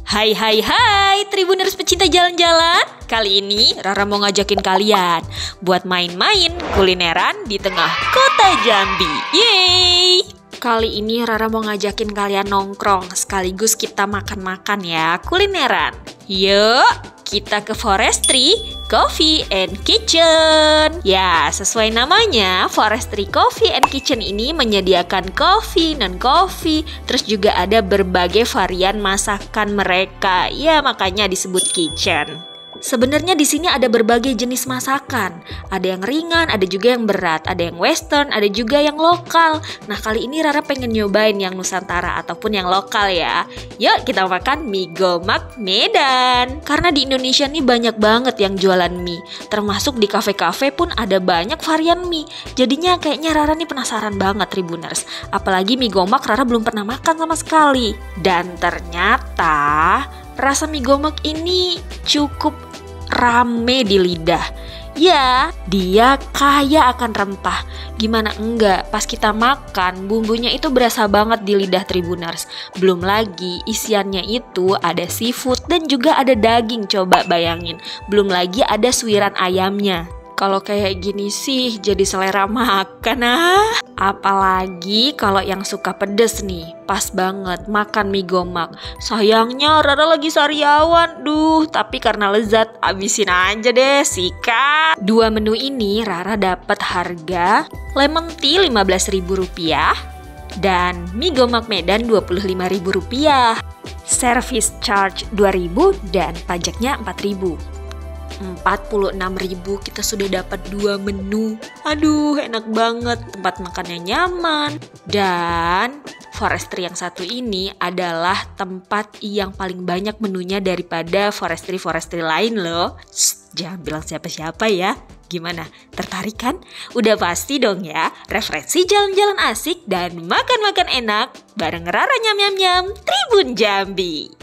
Hai hai hai Tribuners pecinta jalan-jalan. Kali ini Rara mau ngajakin kalian buat main-main kulineran di tengah kota Jambi. Yeay! Kali ini Rara mau ngajakin kalian nongkrong sekaligus kita makan-makan ya, kulineran. Yuk, kita ke Forestry Coffee and Kitchen. Ya, sesuai namanya, Forestry Coffee and Kitchen ini menyediakan kopi, non-kopi, terus juga ada berbagai varian masakan mereka. Ya, makanya disebut kitchen. Sebenarnya di sini ada berbagai jenis masakan. Ada yang ringan, ada juga yang berat, ada yang western, ada juga yang lokal. Nah, kali ini Rara pengen nyobain yang Nusantara ataupun yang lokal ya. Yuk kita makan mie gomak Medan. Karena di Indonesia nih banyak banget yang jualan mie. Termasuk di kafe-kafe pun ada banyak varian mie. Jadinya kayaknya Rara nih penasaran banget Tribuners. Apalagi mie gomak Rara belum pernah makan sama sekali. Dan ternyata rasa mie gomak ini cukup rame di lidah. Ya, dia kaya akan rempah. Gimana enggak, pas kita makan bumbunya itu berasa banget di lidah Tribuners. Belum lagi isiannya itu ada seafood dan juga ada daging, coba bayangin. Belum lagi ada suiran ayamnya. Kalau kayak gini sih jadi selera makan Apalagi kalau yang suka pedes nih, pas banget makan mie gomak. Sayangnya Rara lagi sariawan, tapi karena lezat abisin aja deh, sikat. Dua menu ini Rara dapat harga lemon tea Rp15.000 dan mie gomak Medan Rp25.000. Service charge Rp2.000 dan pajaknya Rp4.000. Rp46.000 kita sudah dapat 2 menu. Aduh, enak banget. Tempat makannya nyaman. Dan Forestry yang satu ini adalah tempat yang paling banyak menunya daripada Forestry lain loh. Jangan bilang siapa-siapa ya. Gimana? Tertarik kan? Udah pasti dong ya. Referensi jalan-jalan asik dan makan-makan enak bareng Rara Nyam Nyam Nyam Tribun Jambi.